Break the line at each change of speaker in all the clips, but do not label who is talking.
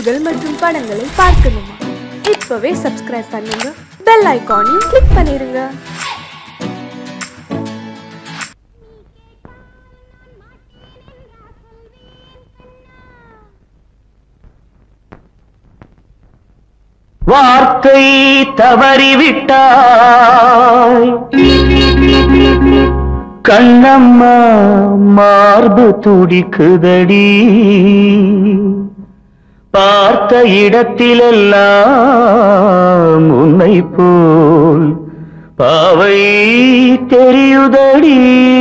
நிகழ்ச்சிகள் மற்றும் படங்களை பார்க்கணுமா? இப்பவே சப்ஸ்கிரைப் பண்ணுங்க, பெல் ஐகானையும் கிளிக் பண்ணிருங்க.
வார்த்தை தவறிவிட்டாய் கண்ணம்மா, மார்பு துடிக்குதடி. பார்த்த இடத்திலெல்லாம் உன்னை போல் பாவை தெரியுதடி.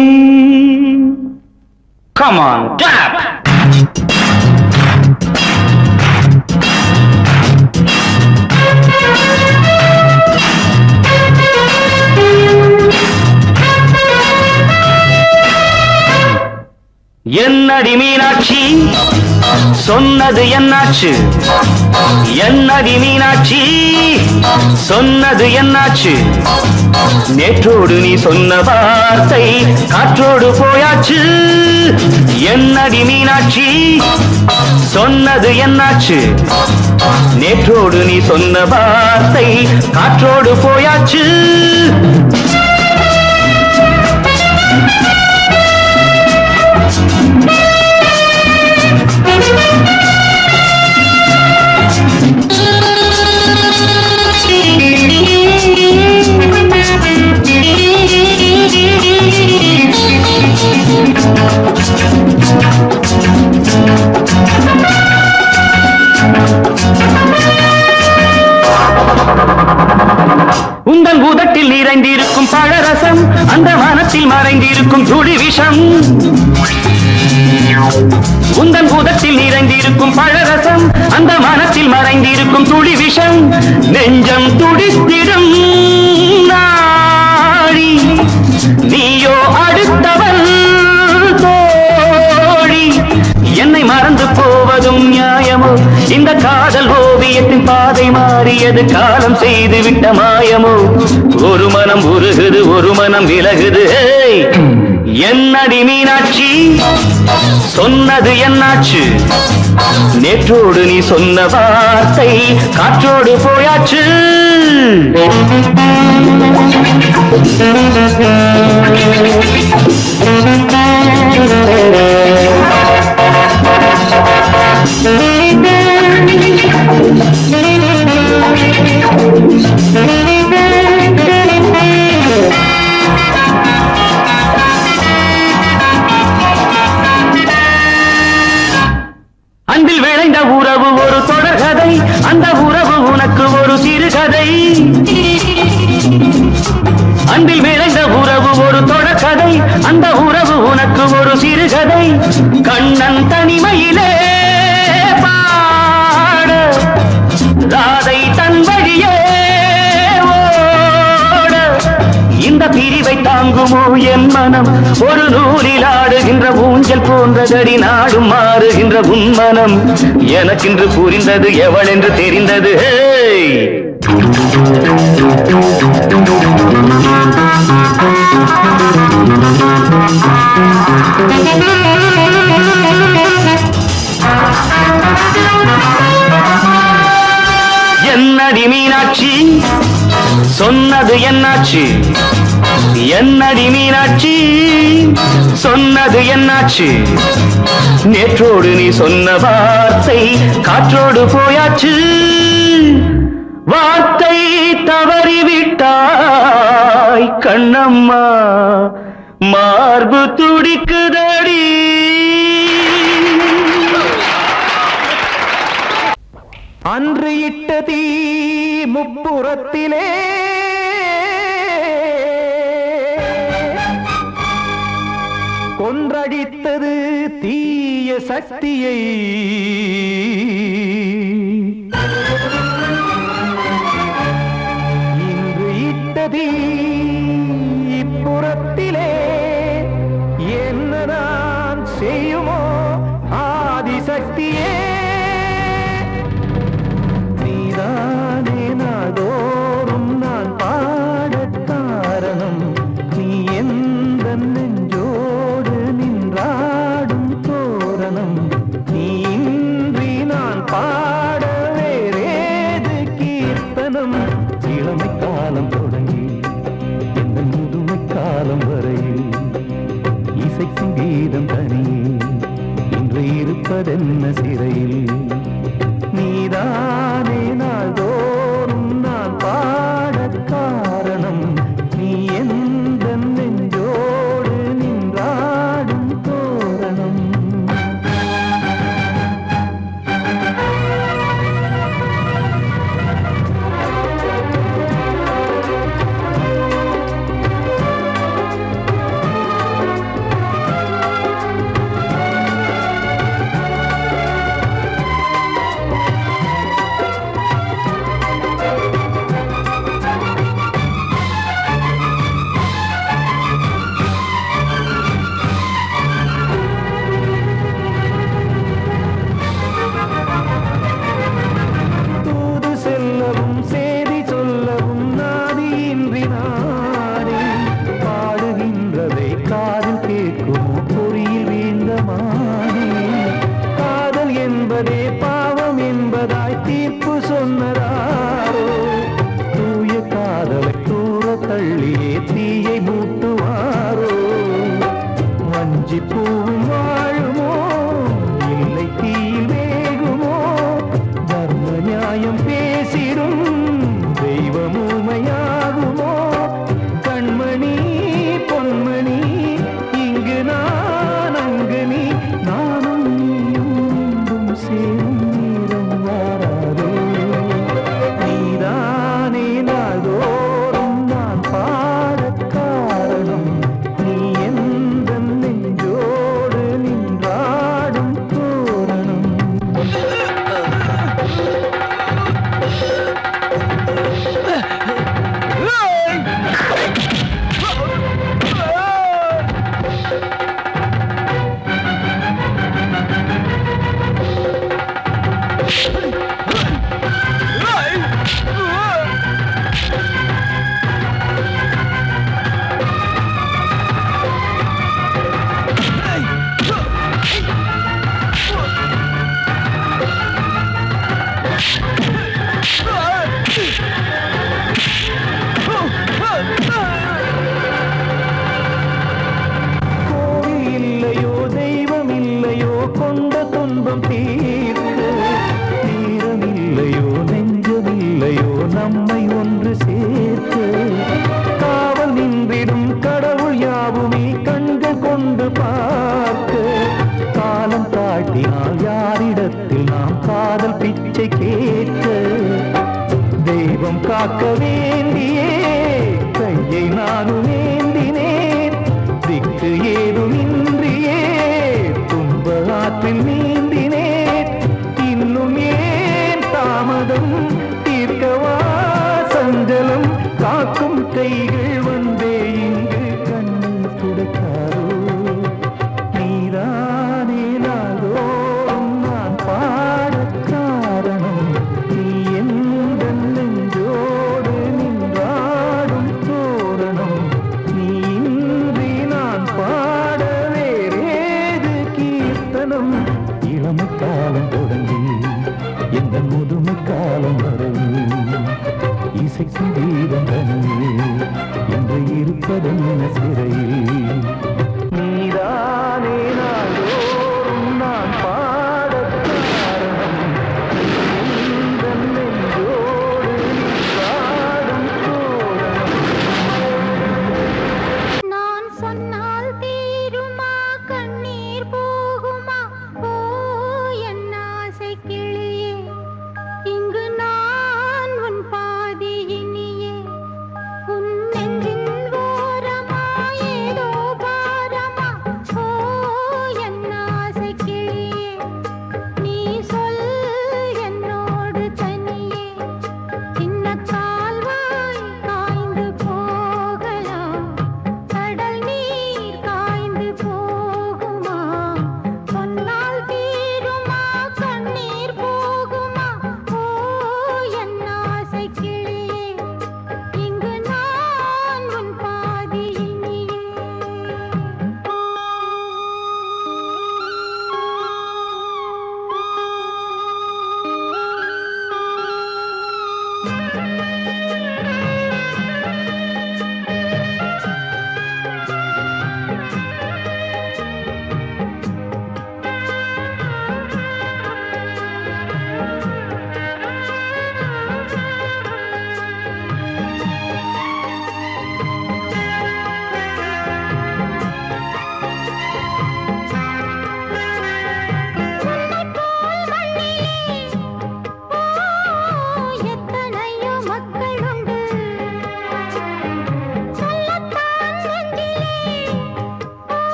Come on, tap! என்னடி மீனாட்சி, சொன்னது என்னாச்சு? என்னடி மீனாட்சி, சொன்னது என்னாச்சு? நேற்றோடு நீ சொன்ன வார்த்தை காற்றோடு போயாச்சு. என்னடி மீனாட்சி, சொன்னது என்னாச்சு? நேற்றோடு நீ சொன்ன வார்த்தை காற்றோடு போயாச்சு. உந்தன் உதட்டில் நிறைந்திருக்கும் பழரசம், அந்த மனத்தில் மறைந்திருக்கும் துளி விஷம். உந்தன் உதட்டில் நிறைந்திருக்கும் பழரசம், அந்த மனத்தில் மறைந்திருக்கும் துளி விஷம். நெஞ்சம் துடித்திடும் நாடி, நீயோ அடுத்தவள் தோழி. என்னை மறந்து போவதும் நியாயமோ? இந்த காதல் ஓவியத்தின் பாதை மாறியது, காலம் செய்து விட்ட மாயமோ? ஒரு மனம் உருகுது, ஒரு மனம் விலகுது. என்னடி மீனாட்சி, சொன்னது என்னாச்சு? நேற்றோடு நீ சொன்ன வார்த்தை காற்றோடு போயாச்சு. அன்பில் விளைந்த உறவு ஒரு தொடர்கதை, அந்த உறவு உனக்கு ஒரு சிறுகதை. அன்பில் விளைந்த உறவு ஒரு தொடர்கதை, அந்த உறவு உனக்கு ஒரு சிறுகதை. கண்ணன் தனிமையிலே பாட, ராதை தன் வழியே ஓட. இந்த பிரிவை தாங்குமோ என் மனம்? ஒரு நூலில் ஆடுகின்ற ஊஞ்சல் போன்றதடி நாடும் மாறுகின்ற உன்மனம். எனக்கென்று புரிந்தது எவள் என்று தெரிந்தது. என்னடி மீனாட்சி, சொன்னது என்னாச்சு? என்னடி மீனாட்சி, சொன்னது என்னாச்சு? நேற்றோடு நீ சொன்ன வார்த்தை காற்றோடு போயாச்சு. வார்த்தை தவறிவிட்டாய் கண்ணம்மா, மார்பு துடிக்குதடி. அன்று இட்ட தீ முப்புறத்திலே கொன்றடித்தது தீய சக்தியை. இன்று இட்ட தீ இப்புறத்திலே என்ன நான் செய்யுமோ ஆதிசக்தியே. நீதானே நாள்தோறும் நான் பாடக் காரணம், நீ எந்த நெஞ்சோடு நின்றாடும் தோரணம். நீ இன்றி
இருப்பதென்ன சிறையில் நீதானே நாள்தோறும் நான் பாட காரணம் நீ எந்த நெஞ்சோடு நின்றாடும் தோரணம் காக்க வேண்டியே கையை நானும் ஏந்தினேன் திக்கு ஏதுமின்றியே துன்ப ஆற்றில் நீந்தினேன் இன்னும் ஏன் தாமதம் தீர்க்கவா சஞ்சலம் காக்கும் கைகள் வந்தே இங்கு கண்ணீர் துடைக்காரோ நீதானே நாள்தோறும் நான் பாட காரணம் நீ எந்த நெஞ்சோடு நின்றாடும் தோரணம் நீ இன்றி நான் பாட வேறேது கீர்த்தனம் இளமை காலம் தொடங்கி எந்த முதுமை காலம் வரையில் இசைக்கும் கீதம் தனியே என்று இருப்பதென்ன சிறையில் நீதானே நாள்தோறும் நான் பாட காரணம் எந்த நெஞ்சோடு நின்றாடும் தோரணம்
நான் சொன்னால் தீருமா கண்ணீர் போகுமா ஓ என் ஆசை கிளியே இங்கு நான் உன் பாதி இனியே உன் நெஞ்சின் ஓரமா ஏதோ பாரமா ஓ என் ஆசை கிளியே நீ சொல் என்னோடு தனியே சின்ன கால்வாய் காய்ந்து போகலாம் கடல் நீர் காய்ந்து போகுமா சொன்னால் தீருமா கண்ணீர்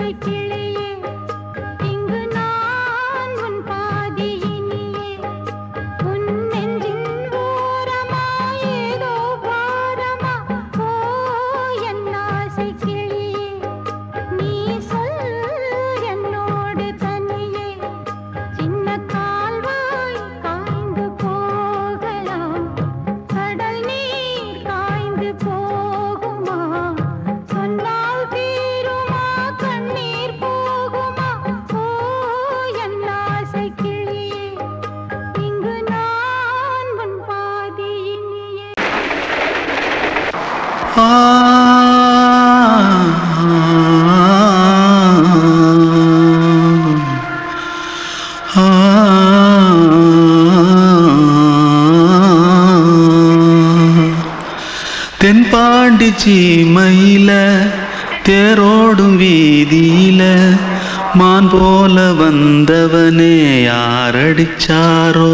தென்பாண்டி சீமையில தேரோடும் வீதியில மான் போல வந்தவனே யாரடிச்சாரோ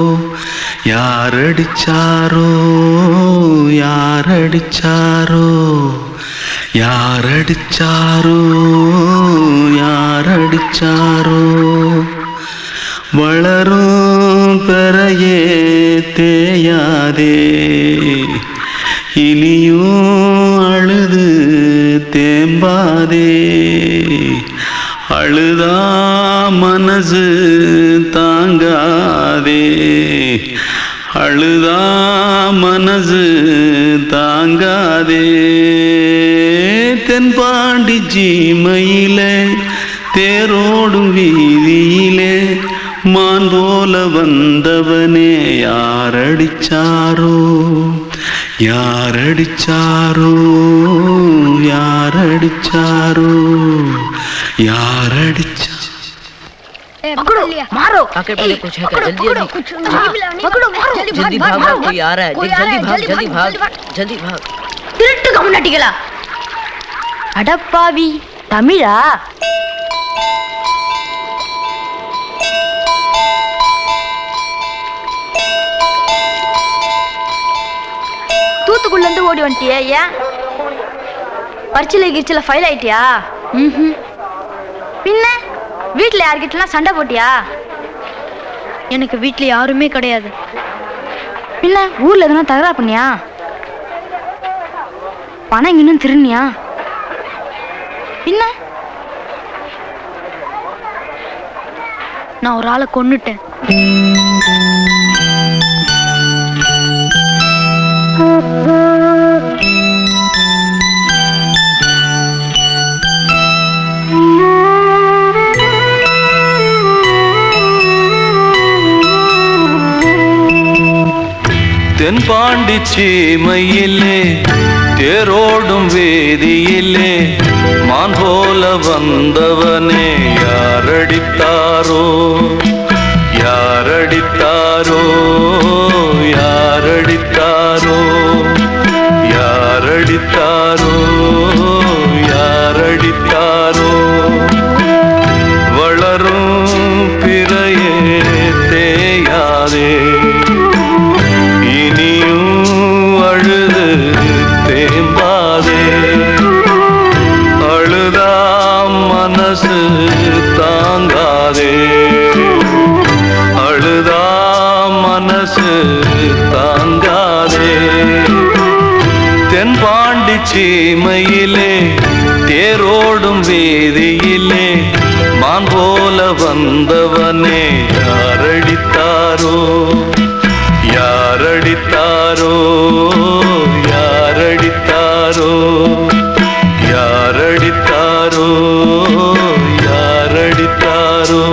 யாரடிச்சாரோ யாரடிச்சாரோ யாரடிச்சாரோ யாரடிச்சாரோ வளரும் பெறையே தேயாதே இனியும் அழுது தேம்பாதே அழுதா மனசு தாங்காதே அழுதா மனசு தாங்காதே தென்பாண்டி சீமையிலே தேரோடும் வீதியிலே மான் போல வந்தவனே யாரடிச்சாரோ யாரடிச்சாரோ யாரடிச்சாரோ யாரடிச்சா
पकड़ो मारो
आके पहले कुछ है क्या जल्दी
पकड़ो मारो
जल्दी भाग कोई आ रहा है जल्दी भाग
திருட்டு கம்முனட்டிகளா அடப்பாவி தமிழா தூத்துக்குள்ள இருந்து ஓடி வந்துட்டியா ஏன் பரிச்சையில கிரிச்சில ஃபைல் ஆயிட்டியா பின்ன வீட்டுல யார்கிட்டலாம் சண்டை போட்டியா எனக்கு வீட்டுல யாருமே கிடையாது பின்ன ஊர்ல எதுனா தகராறு பண்ணியா பணம் இன்னும் திருநியா பின்ன நான் ஒரு ஆளை கொன்னுட்டேன்
தென்பாண்டி சீமையிலே தேரோடும் வேதியிலே மான் போல வந்தவனே யாரடித்தாரோ யாரடித்தாரோ யாரடித்தாரோ யாரடித்தாரோ யாரடித்தாரோ வளரும் பிறையே தேயாதே இனியும் அழுது தேம்பாதே அழுதா மனசு தாங்காதே அழுதா மனசு தாங்காதே தென்பாண்டி சீமையிலே தேரோடும் வீதியிலே மான் போல வந்தவனே யாரடித்தாரோ யாரடித்தாரோ யாரடித்தாரோ யாரடித்தாரோ யாரடித்தாரோ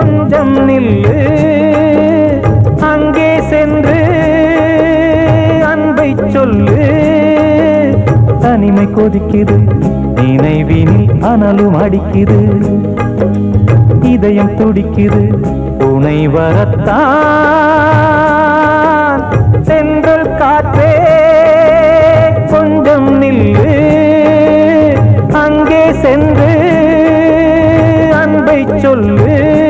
கொஞ்சம் நில்லு அங்கே சென்று அன்பை சொல்லு தனிமை கொதிக்குது நினைவினில் அனலும் அடிக்குது இதயம் துடிக்குது துணை வரத்தான் சென்றல் காற்றே கொஞ்சம் நில்லு அங்கே சென்று அன்பை சொல்லு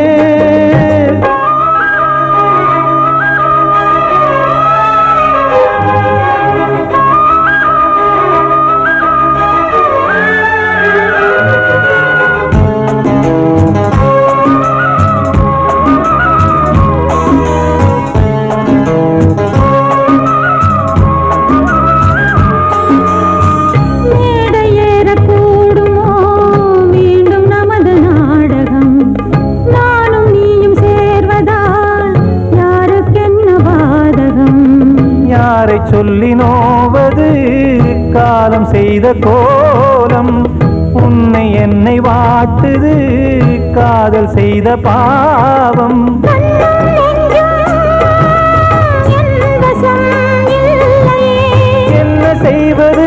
சொல்லி நோவது காலம் செய்த கோலம் உன்னை என்னை வாட்டுது காதல் செய்த பாவம் என்ன செய்வது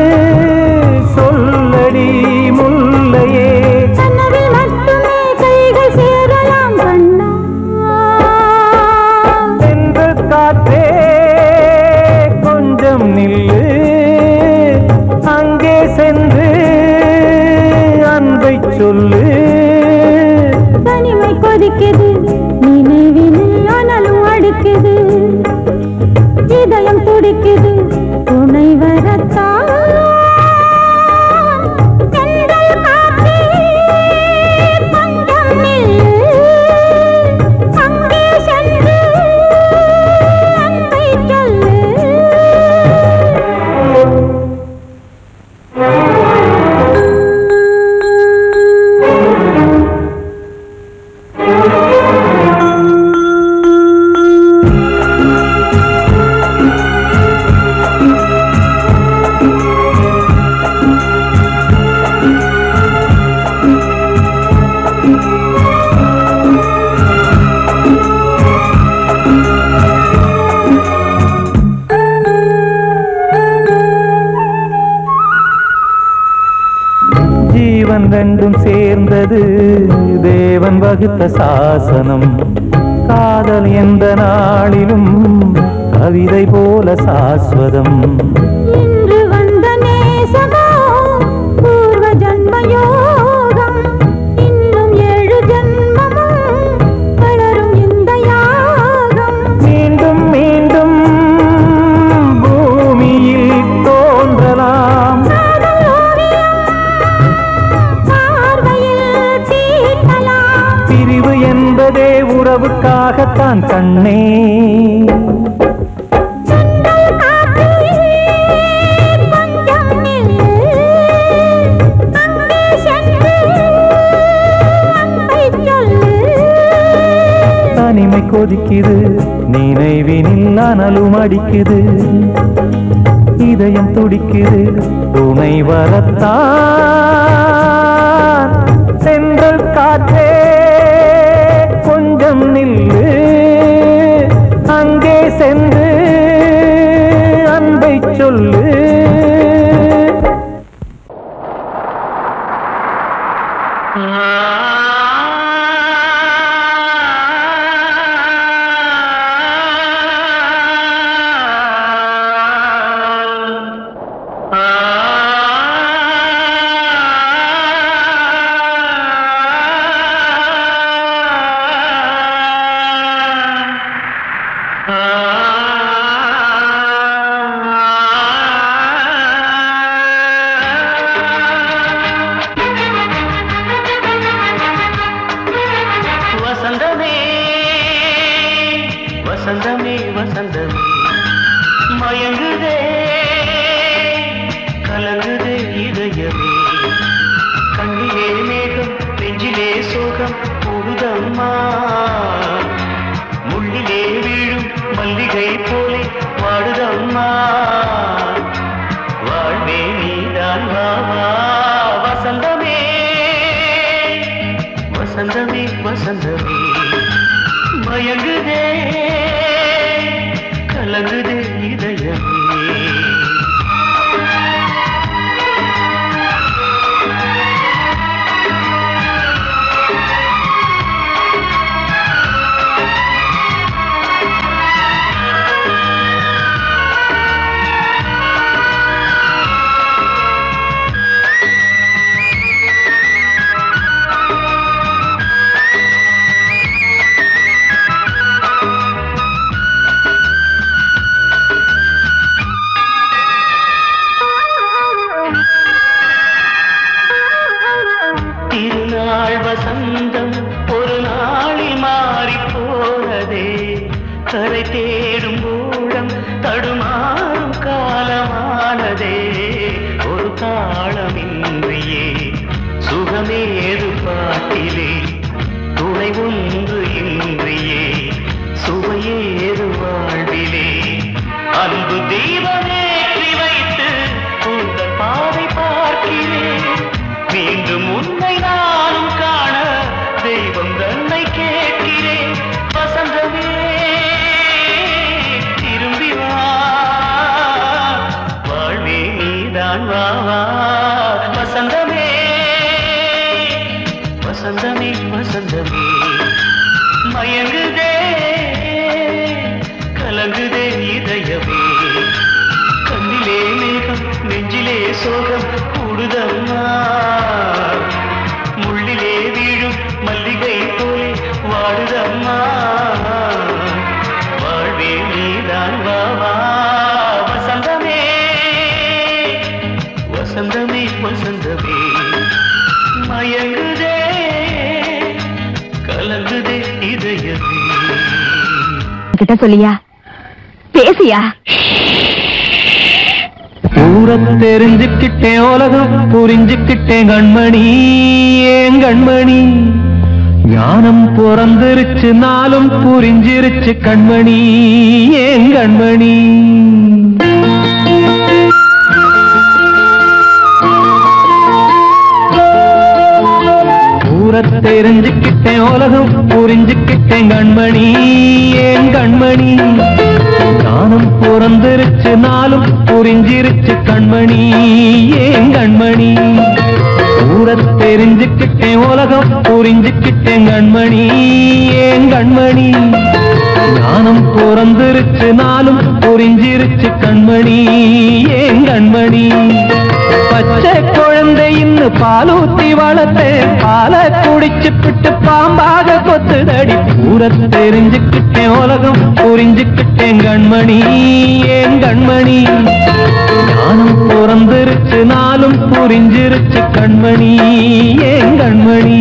சொல்லடி முல்லையே சென்று காற்றே நில்லு அங்கே சென்று அன்பை சொல்லு
தனிமை கொதிக்குது நினைவினில் அனலும் அடிக்குது இதயம் துடிக்குது துணை வரத்தான்
ரெண்டும் சேர்ந்தது தேவன் வகுத்த சாசனம் காதல் எந்த நாளிலும் கவிதை போல சாஸ்வதம்
இன்று வந்த நேசமோ பூர்வ ஜன்ம யோகம் இன்னும் 7 ஜன்மமும் வளரும் இந்த யாகம்
மீண்டும் மீண்டும் பூமியில் தோன்றலாம் பிரிவு என்பதே உறவுக்காகத்தான் கண்ணே தனிமை கொதிக்குது நினைவினில் அனலும் அடிக்குது இதயம் துடிக்குது துணை வரத்தான் சென்றல் காற்றே கொஞ்சம் நில்லு அங்கே சென்று அன்பை சொல்லு
வசந்தமே வசந்தமே மயங்குதே கலங்குதே இதயமே கண்ணிலே மேகம் நெஞ்சிலே சோகம் கூடுதம்மா முள்ளிலே வீழும் மல்லிகை போலே வாடுதம்மா வாழ்வே நீதான் வாவா வசந்தமே வசந்தமே வசந்தமே வசந்தமே மயங்குதே கலங்குதே இதயமே திருநாள் வசந்தம் ஒரு நாளில் மாறி போனதே கரை தேடும் ஊழம் தடுமாறும் காலமானதே ஒரு தாளமின்றியே சுகமேது பாட்டிலே துணை ஒன்று இன்றியே சுவையேது வாழ்விலே அன்பு தீபமேற்றி வைத்து உங்கள் பாதை பார்க்கிறேன் மீண்டும் உன்னை நானும் காண தெய்வம் தன்னை கேட்கிறேன் வசந்தமே திரும்பி வா வாழ்வே நீதான் வா வசந்தமே வசந்தமே வசந்தமே மயங்குதே கலங்குதே இதயமே கண்ணிலே மேகம் நெஞ்சிலே சோகம் கூடுதம்மா முள்ளிலே வீழும் மல்லிகை போலே வாடுதம்மா வாழ்வே நீதான் வா வசந்தமே வசந்தமே வசந்தமே மயங்குதே கலங்குதே இதயமே
கிட்ட சொல்லியா பேசியா
ஊரத் தெரிஞ்சுக்கிட்டேன் உலகம் புரிஞ்சுக்கிட்டேன் கண்மணி ஏன் கண்மணி ஞானம் பிறந்திருச்சு நாளும் புரிஞ்சிருச்சு கண்மணி ஏன் கண்மணி ஊரத் தெரிஞ்சுக்கிட்டேன் உலகம் புரிஞ்சுக்கிட்டேன் கண்மணி ஏன் கண்மணி ஞானம் பிறந்திருச்சு நாளும் புரிஞ்சிருச்சு கண்மணி ஏன் கண்மணி ஊரத் தெரிஞ்சுக்கிட்டேன் உலகம் புரிஞ்சுக்கிட்டேன் கண்மணி ஏன் கண்மணி ஞானம் பிறந்திருச்சு நாளும் புரிஞ்சிருச்சு கண்மணி ஏன் கண்மணி பச்சை குழந்தை இன்னும் பாலூத்தி வளர்த்து பால குடிச்சு பிட்டு பாம்பாக கொத்துதடி ஊரத் தெரிஞ்சுக்கிட்டேன் உலகம் புரிஞ்சுக்கிட்டேன் கண்மணி ஏன் கண்மணி ஞானம் பிறந்திருச்சு நாளும் புரிஞ்சிருச்சு கண்மணி ஏன் கண்மணி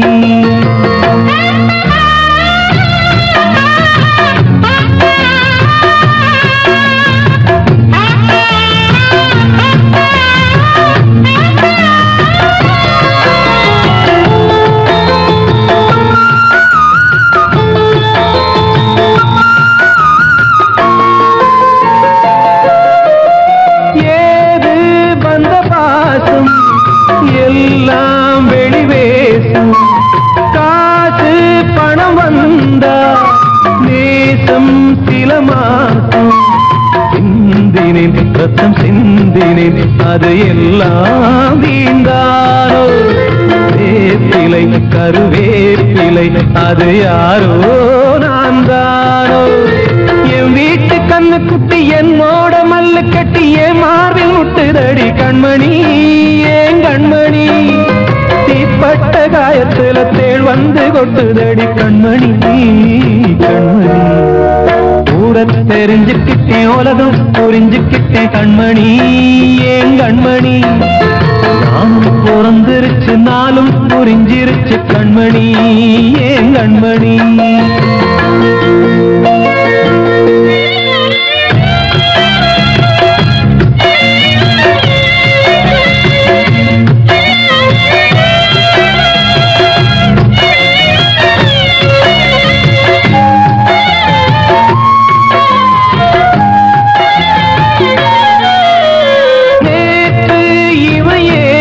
எல்லாம் வெளிவேசும் காசு பணம் வந்தா நேசம் சில மாசம் சிந்தினேன் ரத்தம் சிந்தினேன் அது எல்லாம் வீந்தாரோ வேப்பிலை கருவேப்பிலை அது யாரோ நான் தானோ என் வீட்டு கண்ணு குட்டி என்னோட மல்லு கட்டி என் மார்பில் முட்டுதடி கண்மணி ஏன் கண்மணி தீப்பட்ட காயத்துல தேள் வந்து கொட்டுதடி கண்மணி கண்மணி ஊரத் தெரிஞ்சுக்கிட்டேன் உலகம் புரிஞ்சுக்கிட்டேன் கண்மணி ஏன் கண்மணி நானும் பிறந்திருச்சு நாளும் புரிஞ்சிருச்சு கண்மணி ஏன் கண்மணி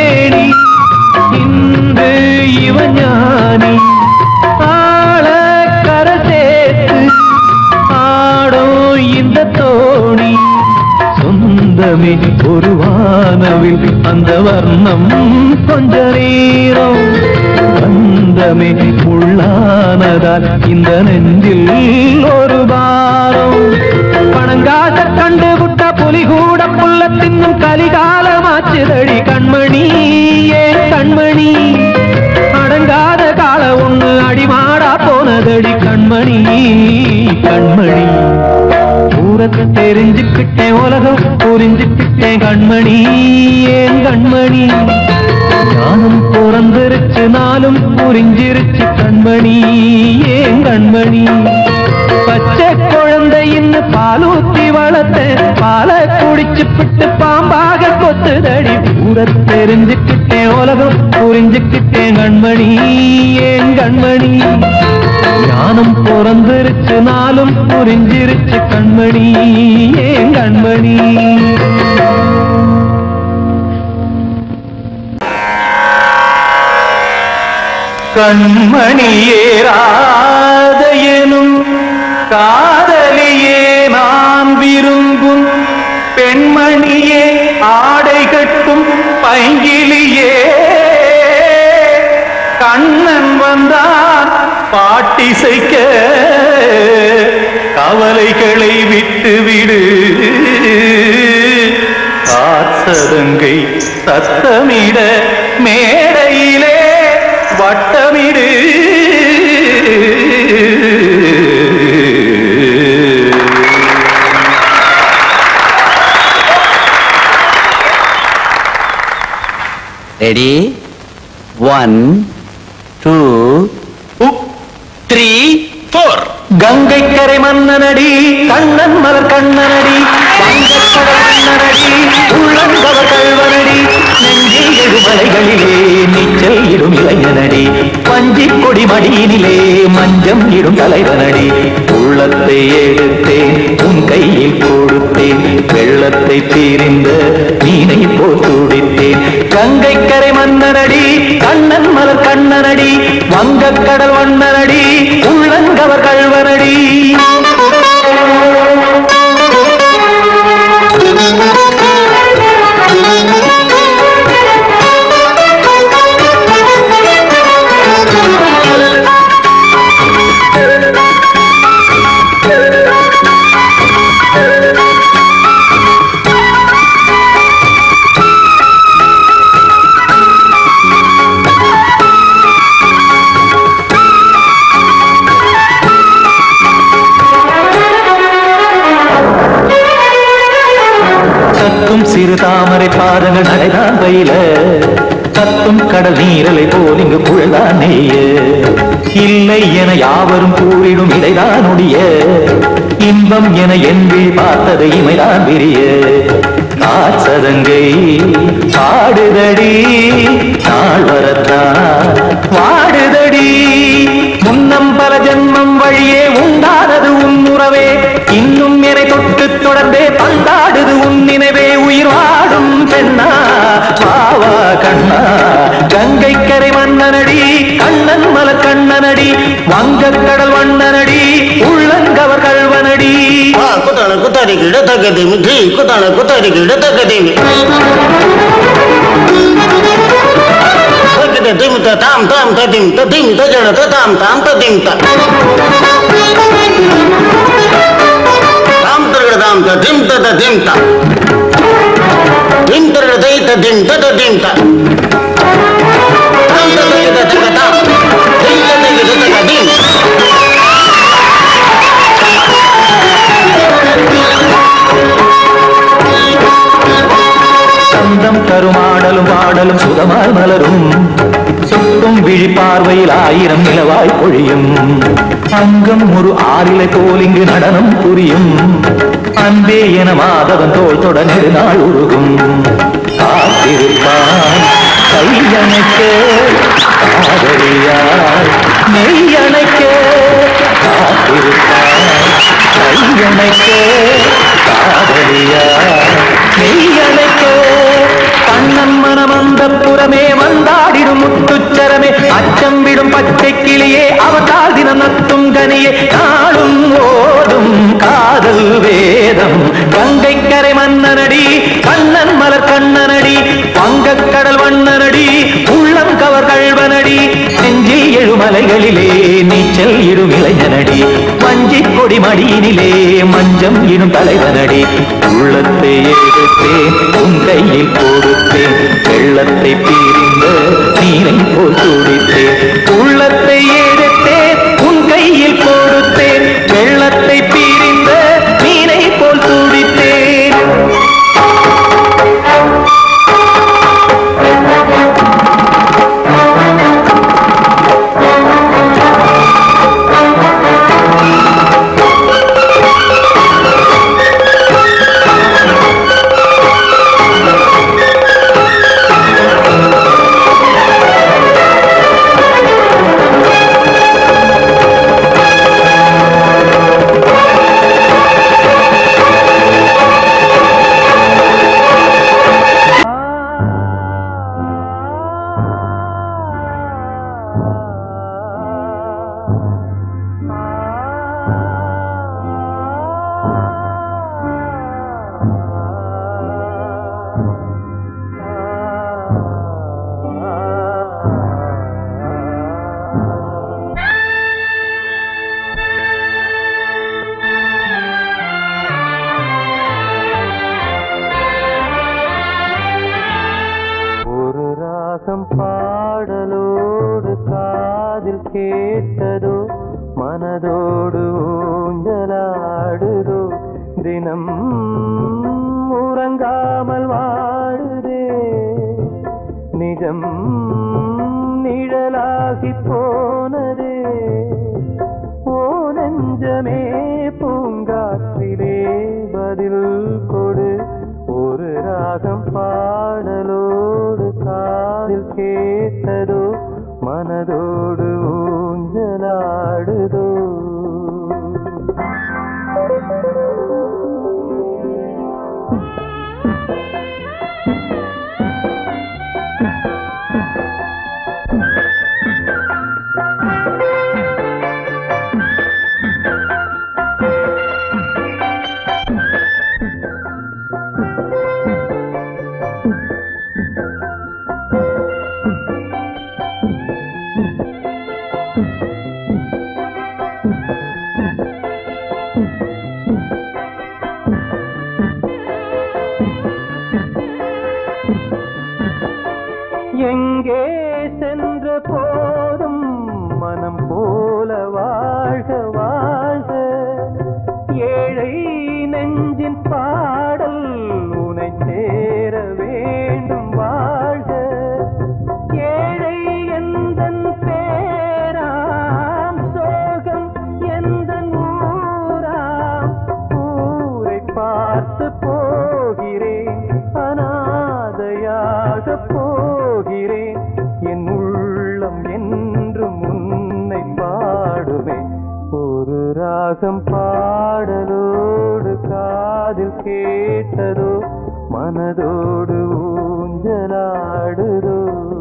இன்று இவ ஞானி ஆள வண்ணமே ஒரு வானவில் அந்த வர்ணம் கொஞ்ச நேரம் பந்தமே உள்ளானதால் இந்த நெஞ்சில் ஒரு பாரம் பணங்காச கண்டு விட்ட புலி கூட புல்ல தின்னும் கலிகாலமாச்சுதடி கண்மணி ஏன் கண்மணி அடங்காத கால ஒண்ணு அடிமாடா போனதடி கண்மணி கண்மணி ஊரத்தை தெரிஞ்சுக்கிட்டேன் உலகம் புரிஞ்சுக்கிட்டேன் கண்மணி ஏன் கண்மணி ஞானம் பிறந்திருச்சு நாளும் புரிஞ்சிருச்சு கண்மணி ஏன் கண்மணி பச்சை குழந்தையின்னு பாலூத்தி வளர்த்தேன் பாலை குடிச்சு பிட்டு பாம்பாக கொத்துதடி ஊரை தெரிஞ்சுக்கிட்டேன் உலகம் புரிஞ்சுக்கிட்டேன் கண்மணி ஏன் கண்மணி ஞானம் பிறந்திருச்சு நாளும் புரிஞ்சிருச்சு கண்மணி ஏன் கண்மணி கண்மணியே ராதையனும் காதலியே நான் விரும்பும் பெண்மணியே ஆடை கட்டும் பைங்கிலியே கண்ணன் வந்தான் பாட்டிசைக்க கவலைகளை விட்டுவிடு காசதங்கை சத்தமிட மேடையிலே வட்டமிடு
ரெடி 1 2 3 4
கங்கை கரை மன்னனடி கண்ணன் மலர் கண்ணனடி வங்கக்கடல் மன்னனடி உள்ளங்கவர் கல்வனடி நெஞ்சில் எழுமலைகளிலே நீச்சல் இடும் இளைஞனடி பஞ்சி கொடி மடியினிலே மஞ்சம் இடும் தலைவனடி உள்ளத்தை எடுத்தேன் உன் கையில் கொடுத்தேன் வெள்ளத்தை தீரிந்த மீனை போல் துடித்தேன் கங்கை கரை மன்னனடி கண்ணன் மலர் கண்ணனடி வங்கக்கடல் வண்ணனடி உள்ளங்கவர் கல்வனடி சிறு தாமரை பாதங்கள் நடைதான் பயில கத்தும் கடல் நீரலை போல் இங்கு புழதான் நெய்ய இல்லை என யாவரும் கூறிடும் இடைதான் உடைய இன்பம் என என்பி பார்த்தது இமைதான் விரிய காசதங்கை பாடுதடி நாள் வரத்தான் வாடுதடி முன்னம் பல ஜென்மம் வழியே உண்டானது உன் உறவே இன்னும் என்னை தொட்டு தொடர்ந்தே பந்தாடுது உன் நினைவே உயிர் வாடும் பெண்ணா வாவா கண்ணா கங்கை கரை மன்னனடி கண்ணன் மலர் கண்ணனடி வங்கக்கடல் வண்ணனடி உள்ளங்கவர் கல்வனடி
குத்தான குத்தாடி கிட தக்கதேமி ஜி குத்தான குத்தாடி கிட தக்கதேமி dim ta tam tam ta dim ta jana ta tam tam ta dim ta tam tar dam ta dim ta dim ta dim tar dai ta dim ta dim ta tam ta dai ta ta tam dim ta dai ta dim
சந்தம் கருமாடலும் பாடலும் சுகமாய் மலரும் சுற்றும் விழி பார்வையில் ஆயிரம் நிலவாய் பொழியும் அங்கம் ஒரு ஆறிலை போல் இங்கு நடனம் புரியும் அன்பே என மாதவன் தோல் தொட நெடுநாள் உருகும் காத்திருப்பான் கையணைக்க காதலியார் மெய்யணைக்க காத்திருப்பான் கையணைக்க காதலியார் மெய்யணைக்க கண்ணன் மனமந்த புறமே வந்தாடிடும் முத்துச்சரமே அச்சம் விடும் பச்சை கிளியே அவதால் தினம் நத்தும் கனியே நாளும் ஓடும் காதல் வேதம் கங்கை கரை மன்னனடி கண்ணன் வங்கக்கடல் வண்ணனடி உள்ளம் கவர் கழ்வனடி நெஞ்சில் எழுமலைகளிலே நீச்சல் இடும் இளைஞனடி வஞ்சிக் கொடி மடியினிலே மஞ்சம் இடும் தலைவனடி உள்ளத்தை எடுத்தேன் உன் கையில் கொடுத்தேன் வெள்ளத்தை பிரிந்த நீரை போல் துடித்தேன் உள்ளத்தை எடுத்தேன் உன் கையில் கொடுத்தேன் வெள்ளத்தை பிரிந்த நீரை போல் துடித்தேன் பாடலோடு காதில் கேட்டதோ மனதோடு ஊஞ்சலாடுதோ தினம் உறங்காமல் வாடுதே நிஜம் நிழலாகி போனதே ஓ நெஞ்சமே பூங்காற்றிலே பதில் கொடு ஒரு ராகம் பாடலோடு காதில் கேட்டதோ மனதோடு ஊஞ்சலாடுதோ எங்கே சென்ற போதும் மனம் போல வாழ்க வாழ்க ஏழை நெஞ்சின் பாடல் உனை சேர வேண்டும் வாழ்க ஏழை எந்தன் பேராம் சோகம் எந்தன் ஊராம் ஊரை பார்த்து போகிறேன் அநாதையாக போகிறேன் என் உள்ளம் என்றும் உன்னை பாடுமே ஒரு ராகம் பாடலோடு காதில் கேட்டதோ மனதோடு ஊஞ்சலாடுதோ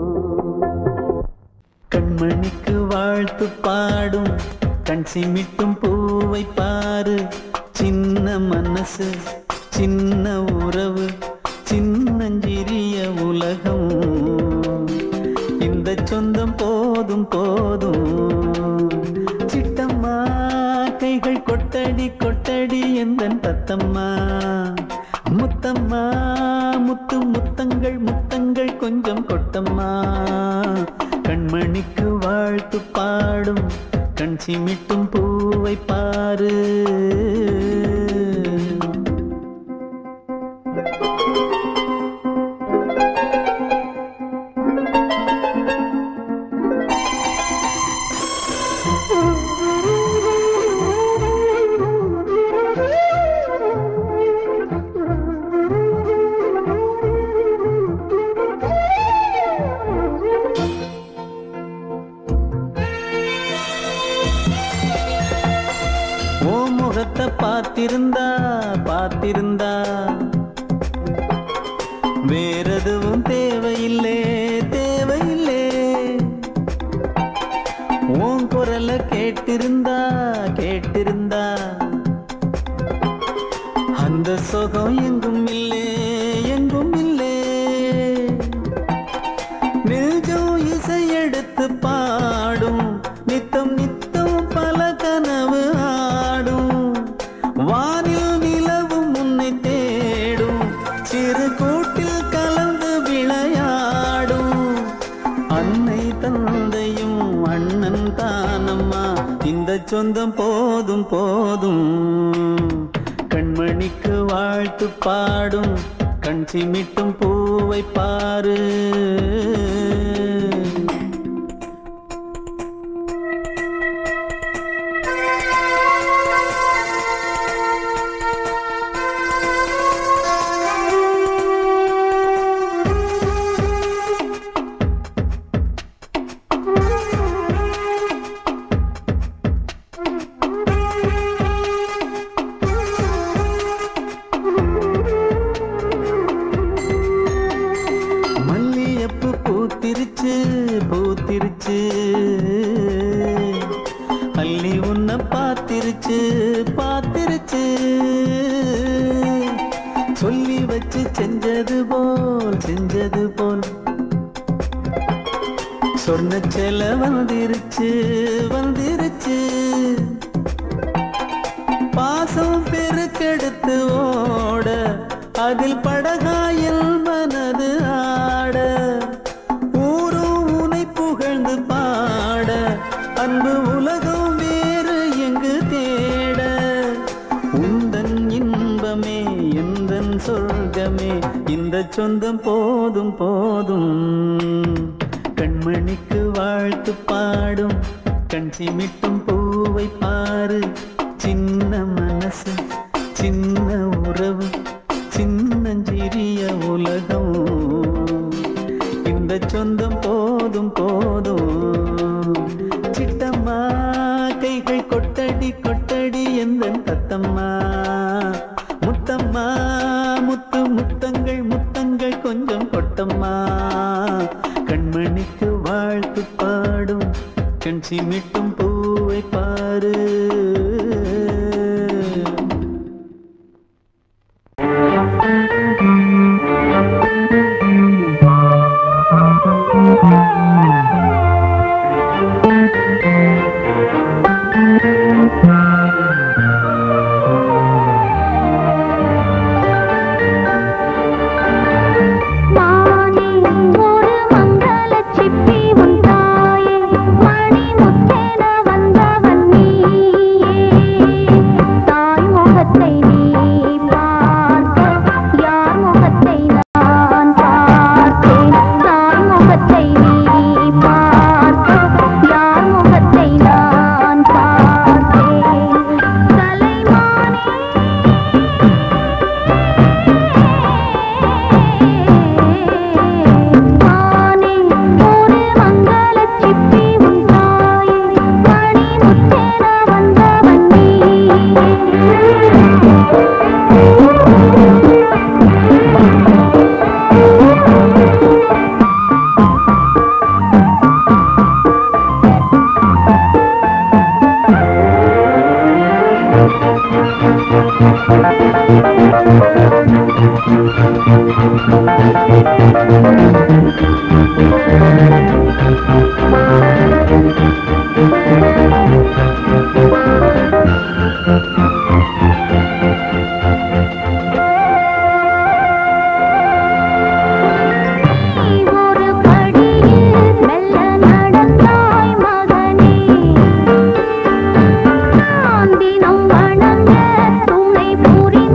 கண்மணிக்கு வாழ்த்து பாடும் கண் சிமிட்டும் பூவை பாரு சின்ன மனசு சின்ன உறவு சின்னஞ்சிறிய உலகம் இந்த சொந்தம் போதும் போதும் சிட்டம்மா கைகள் கொட்டடி கொட்டடி எந்தன் தத்தம்மா முத்தம்மா முத்து முத்தங்கள் முத்தங்கள் கொஞ்சம் கொட்டம்மா கண்மணிக்கு வாழ்த்து பாடும் கண் சிமிட்டும் பூவை பாரு பார்த்திருந்தா பார்த்திருந்தா வேறெதுவும் தேவையில்லை தேவையில்லை உன் குரலை கேட்டிருந்தா கேட்டிருந்தா அந்த சுகம் எங்கும் இல்லை எங்கும் இல்லை சொந்தம் போதும் போதும். கண்மணிக்கு வாழ்த்து பாடும் கண் சிமிட்டும் பூவை பாரு. பூத்திருச்சு அள்ளி உன்னை பார்த்திருச்சு பார்த்திருச்சு. சொல்லி வச்சு செஞ்சது போல் சொன்ன செல வந்துருச்சு வந்துருச்சு. பாசம் பெருக்கெடுத்து ஓட அதில் படகாயில் மனது ஆட. புகழ்ந்து பாட அன்பு உலகம் வேறு எங்கு தேட. உந்தன் இன்பமே எந்தன் சொர்க்கமே இந்த சொந்தம் போதும் போதும். கண்மணிக்கு வாழ்த்து பாடும் கண் சிமிட்டும் பூவை பாரு. சின்ன மனசு சின்ன உறவு சின்னஞ்சிறிய உலகம் இந்த சொந்தம் போதும் போதும். சிட்டம்மா கைகள் கொட்டடி கொட்டடி எந்தன் தத்தம்மா. முத்தம்மா முத்து முத்தங்கள் முத்தங்கள் கொஞ்சம் கொட்டம்மா. கண்மணிக்கு வாழ்த்து பாடும் கண் சிமிட்டும் பூவை பாரு.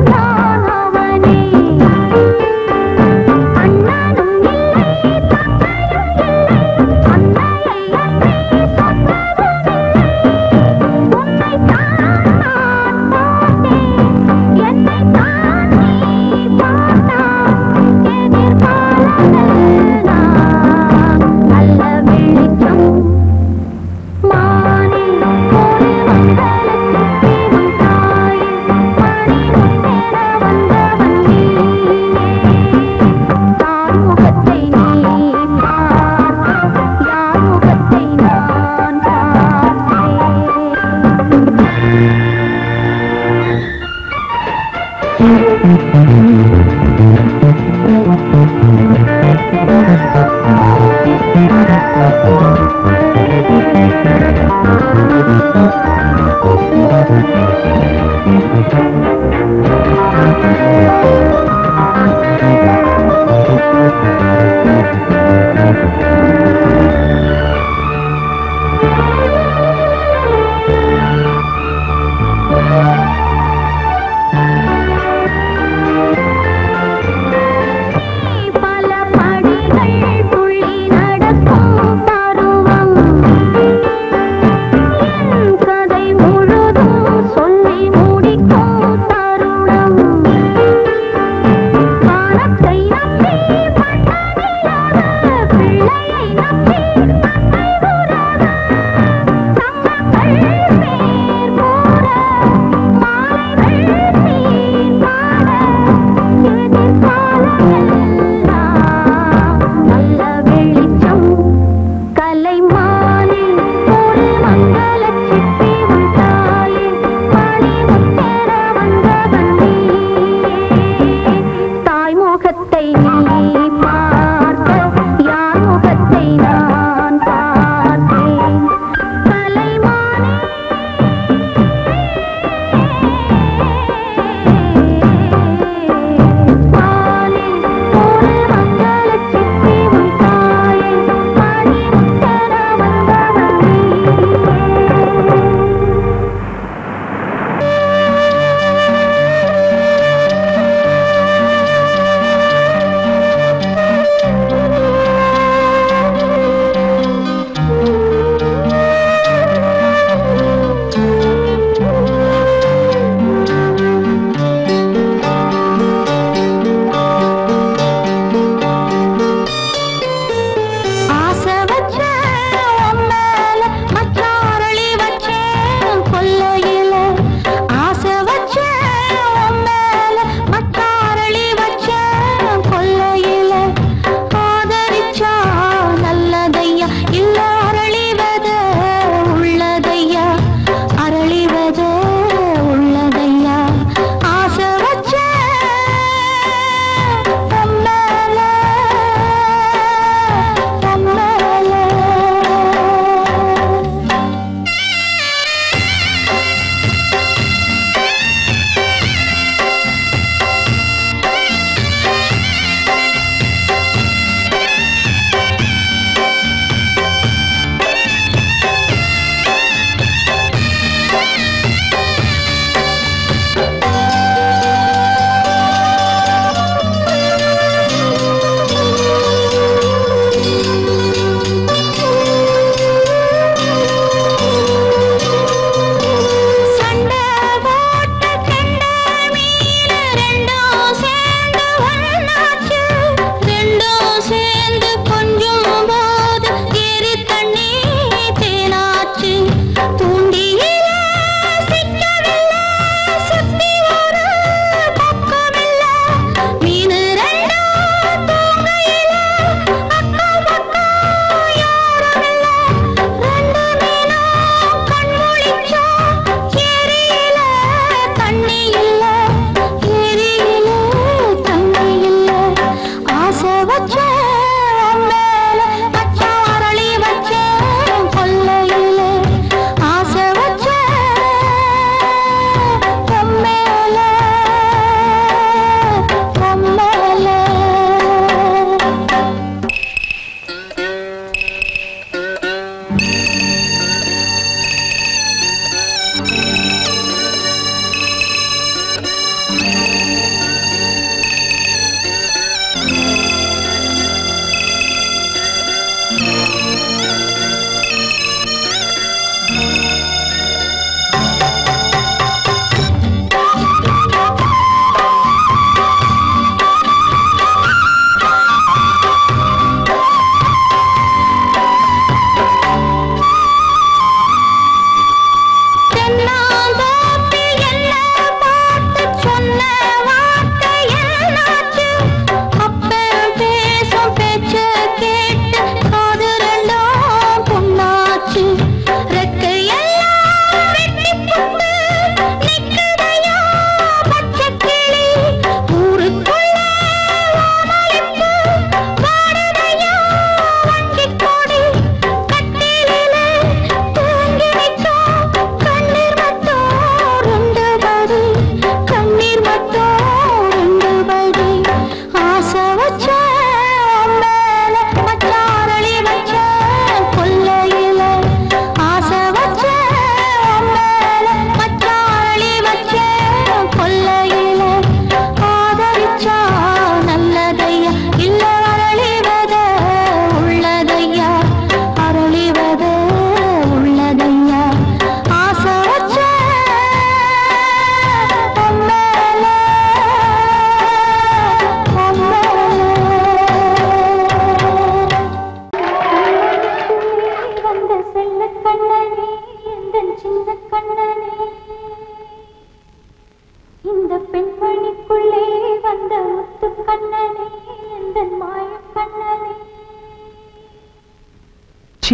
அண்ணனும் இல்லை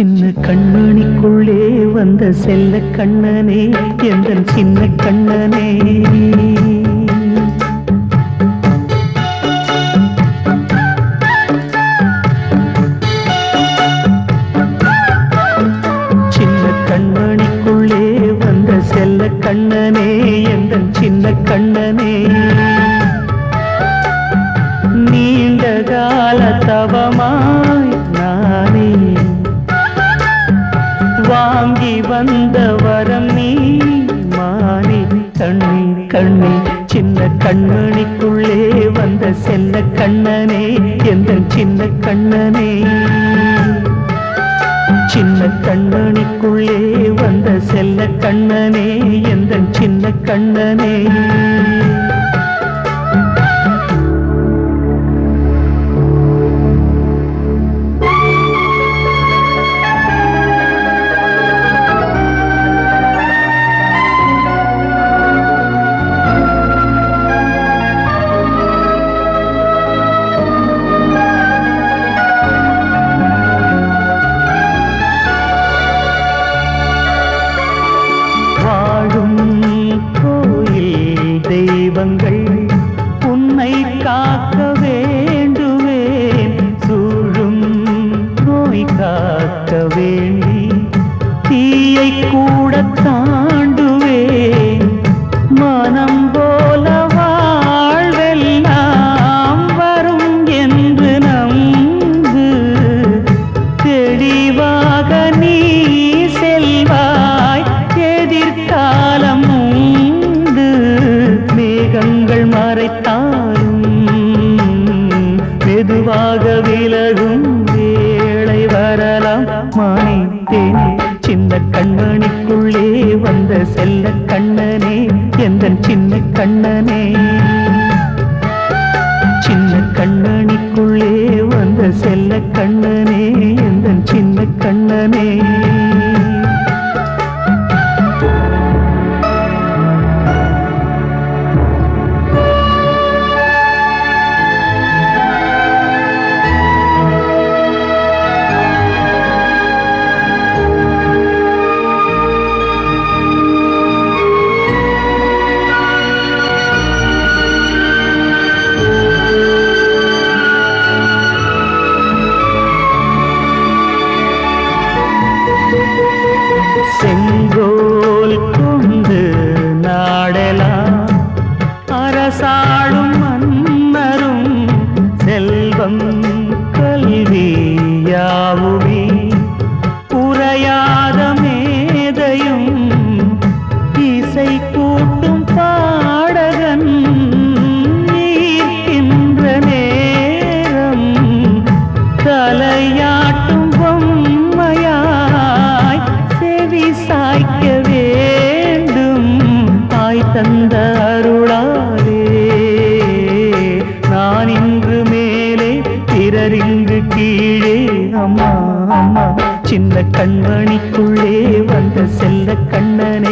சின்ன கண்மணிக்குள்ளே வந்த செல்ல கண்ணனே எந்தன் சின்ன கண்ணனே சின்ன கண்மணிக்குள்ளே வந்த செல்ல கண்ணனே எந்தன் சின்ன கண்ணனே நீண்ட கால தவமாய் நானே வாங்கி வந்த வரம் நீ மானே கண்ணே கண்ணே சின்ன கண்மணிக்குள்ளே வந்த செல்ல கண்ணனே எந்தன் சின்ன கண்ணனே சின்ன கண்மணிக்குள்ளே வந்த செல்ல கண்ணனே எந்தன் சின்ன கண்ணனே உன்னை காக்க வேண்டுவேன் சூழும் நோய் காக்க வேண்டி தீயை கூட தாண்டுவேன் மனம் போல வாழ்வெல்லாம் வரும் என்று நம்பு தெளிவாக நீ செல்வாய் எதிர்காலம் மேகங்கள் மறைத்தாலும் மெதுவாக விலகும் வேளை வரலாம் மானே தேனே சின்ன கண்மணிக்குள்ளே வந்த செல்ல கண்ணனே எந்தன் சின்ன கண்ணனே சின்ன கண்மணிக்குள்ளே வந்த செல்ல கண்ணனே எந்தன் சின்ன கண்ணனே செங்கோல் கொண்டு நாடலாம் அரசாளும் மன்னரும் செல்வம் கல்வியாவுமே உரையாத மேதையும் இசை கூட்டும் பாடகன் ஈர்க்கின்ற நேரம் தலையாட்டும் பொம்மையாய் செவி சாய்க்க வேண்டும் தாய் தந்த அருளாலே நான் இன்று மேலே பிறரிங்கு கீழே அம்மா அம்மா சின்ன கண்மணிக்குள்ளே வந்த செல்ல கண்ணனே